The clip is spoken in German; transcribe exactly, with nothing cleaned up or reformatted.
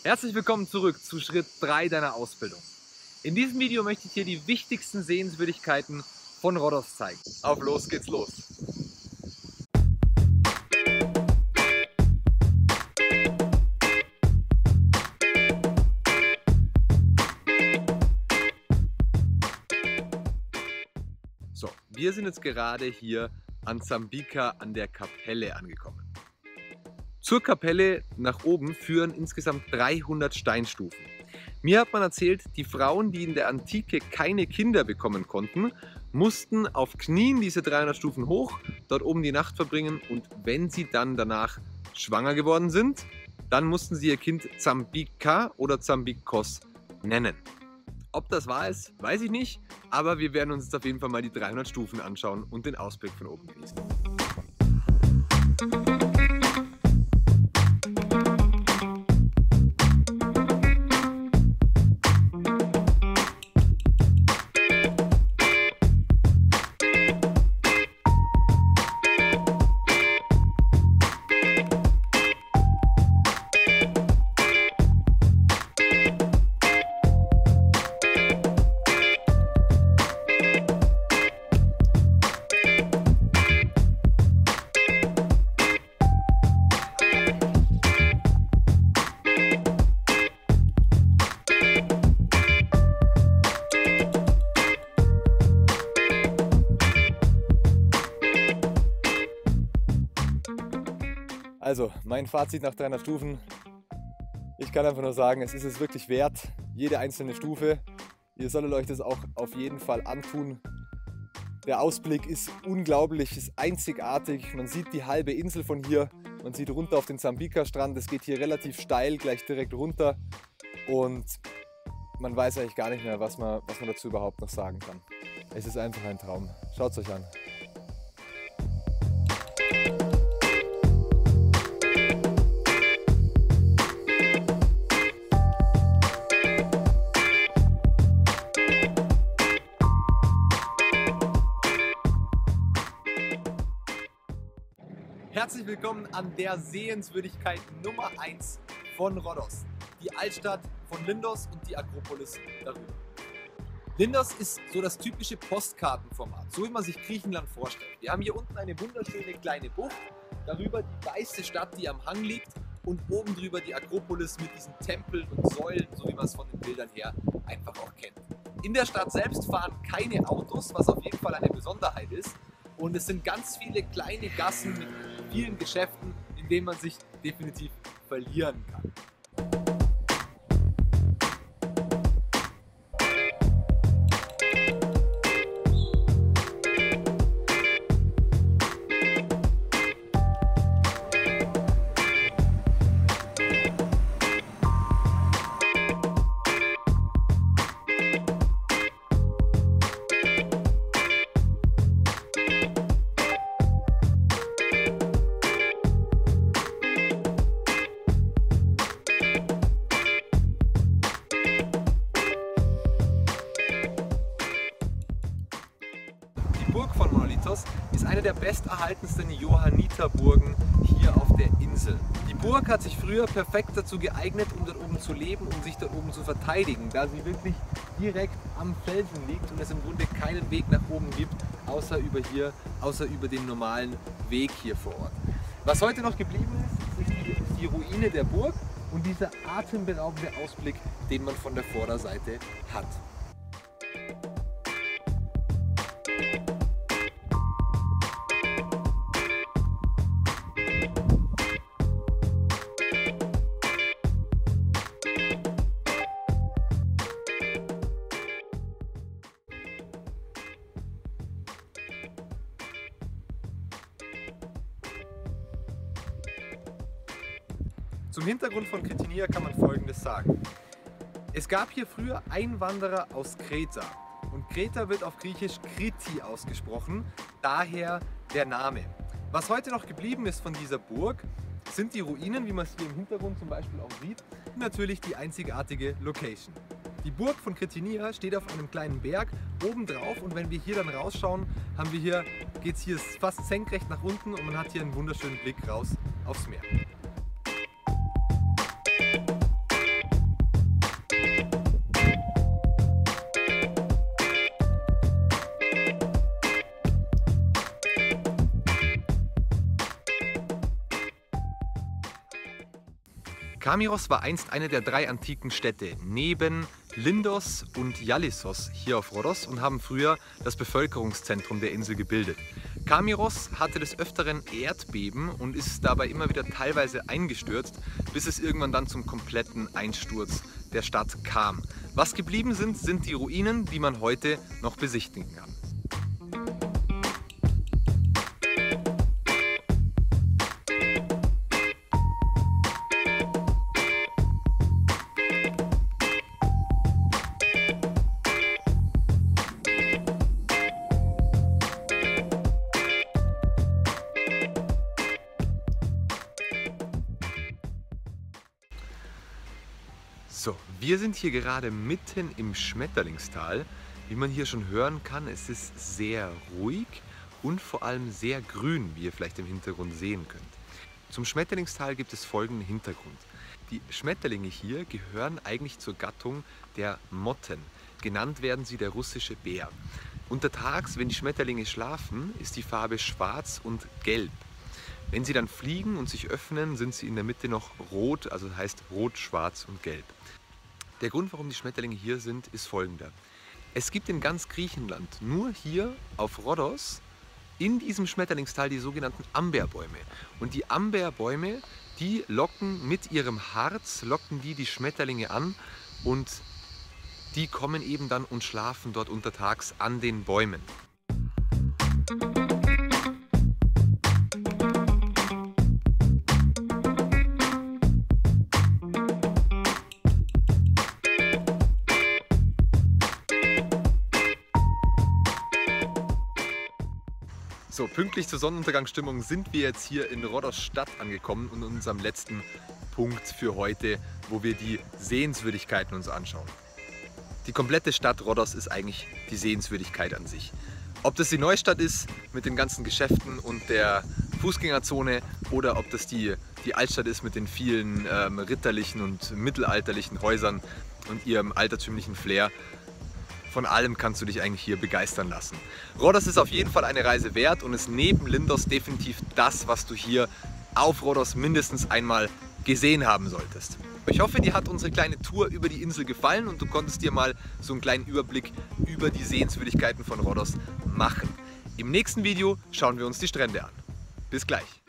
Herzlich willkommen zurück zu Schritt drei deiner Ausbildung. In diesem Video möchte ich dir die wichtigsten Sehenswürdigkeiten von Rhodos zeigen. Auf los geht's los! So, wir sind jetzt gerade hier an Zambica an der Kapelle angekommen. Zur Kapelle nach oben führen insgesamt dreihundert Steinstufen. Mir hat man erzählt, die Frauen, die in der Antike keine Kinder bekommen konnten, mussten auf Knien diese dreihundert Stufen hoch, dort oben die Nacht verbringen, und wenn sie dann danach schwanger geworden sind, dann mussten sie ihr Kind Zambica oder Zambikos nennen. Ob das wahr ist, weiß ich nicht, aber wir werden uns jetzt auf jeden Fall mal die dreihundert Stufen anschauen und den Ausblick von oben genießen. Also, mein Fazit nach dreihundert Stufen, ich kann einfach nur sagen, es ist es wirklich wert, jede einzelne Stufe. Ihr solltet euch das auch auf jeden Fall antun. Der Ausblick ist unglaublich, ist einzigartig. Man sieht die halbe Insel von hier, man sieht runter auf den Zambica-Strand. Es geht hier relativ steil, gleich direkt runter, und man weiß eigentlich gar nicht mehr, was man, was man dazu überhaupt noch sagen kann. Es ist einfach ein Traum. Schaut es euch an. Herzlich willkommen an der Sehenswürdigkeit Nummer eins von Rhodos. Die Altstadt von Lindos und die Akropolis darüber. Lindos ist so das typische Postkartenformat, so wie man sich Griechenland vorstellt. Wir haben hier unten eine wunderschöne kleine Bucht, darüber die weiße Stadt, die am Hang liegt, und oben drüber die Akropolis mit diesen Tempeln und Säulen, so wie man es von den Bildern her einfach auch kennt. In der Stadt selbst fahren keine Autos, was auf jeden Fall eine Besonderheit ist. Und es sind ganz viele kleine Gassen mit vielen Geschäften, in denen man sich definitiv verlieren kann. Die Burg von Monolitos ist eine der besterhaltensten Johanniterburgen hier auf der Insel. Die Burg hat sich früher perfekt dazu geeignet, um dort oben zu leben und sich dort oben zu verteidigen, da sie wirklich direkt am Felsen liegt und es im Grunde keinen Weg nach oben gibt, außer über hier, außer über den normalen Weg hier vor Ort. Was heute noch geblieben ist, ist die, die Ruine der Burg und dieser atemberaubende Ausblick, den man von der Vorderseite hat. Zum Hintergrund von Kretinia kann man Folgendes sagen. Es gab hier früher Einwanderer aus Kreta, und Kreta wird auf Griechisch Kriti ausgesprochen, daher der Name. Was heute noch geblieben ist von dieser Burg, sind die Ruinen, wie man es hier im Hintergrund zum Beispiel auch sieht, und natürlich die einzigartige Location. Die Burg von Kretinia steht auf einem kleinen Berg oben drauf, und wenn wir hier dann rausschauen, haben wir hier, geht es hier fast senkrecht nach unten und man hat hier einen wunderschönen Blick raus aufs Meer. Kamiros war einst eine der drei antiken Städte neben Lindos und Ialissos hier auf Rhodos und haben früher das Bevölkerungszentrum der Insel gebildet. Kamiros hatte des Öfteren Erdbeben und ist dabei immer wieder teilweise eingestürzt, bis es irgendwann dann zum kompletten Einsturz der Stadt kam. Was geblieben sind, sind die Ruinen, die man heute noch besichtigen kann. So, wir sind hier gerade mitten im Schmetterlingstal. Wie man hier schon hören kann, es ist sehr ruhig und vor allem sehr grün, wie ihr vielleicht im Hintergrund sehen könnt. Zum Schmetterlingstal gibt es folgenden Hintergrund. Die Schmetterlinge hier gehören eigentlich zur Gattung der Motten. Genannt werden sie der russische Bär. Untertags, wenn die Schmetterlinge schlafen, ist die Farbe schwarz und gelb. Wenn sie dann fliegen und sich öffnen, sind sie in der Mitte noch rot, also heißt rot, schwarz und gelb. Der Grund, warum die Schmetterlinge hier sind, ist folgender. Es gibt in ganz Griechenland nur hier auf Rhodos in diesem Schmetterlingstal die sogenannten Amberbäume. Und die Amberbäume, die locken mit ihrem Harz, locken die die Schmetterlinge an und die kommen eben dann und schlafen dort untertags an den Bäumen. So, pünktlich zur Sonnenuntergangsstimmung sind wir jetzt hier in Rhodos Stadt angekommen und in unserem letzten Punkt für heute, wo wir die Sehenswürdigkeiten uns anschauen. Die komplette Stadt Rhodos ist eigentlich die Sehenswürdigkeit an sich. Ob das die Neustadt ist mit den ganzen Geschäften und der Fußgängerzone oder ob das die, die Altstadt ist mit den vielen ähm, ritterlichen und mittelalterlichen Häusern und ihrem altertümlichen Flair. Von allem kannst du dich eigentlich hier begeistern lassen. Rhodos ist auf jeden Fall eine Reise wert und ist neben Lindos definitiv das, was du hier auf Rhodos mindestens einmal gesehen haben solltest. Ich hoffe, dir hat unsere kleine Tour über die Insel gefallen und du konntest dir mal so einen kleinen Überblick über die Sehenswürdigkeiten von Rhodos machen. Im nächsten Video schauen wir uns die Strände an. Bis gleich!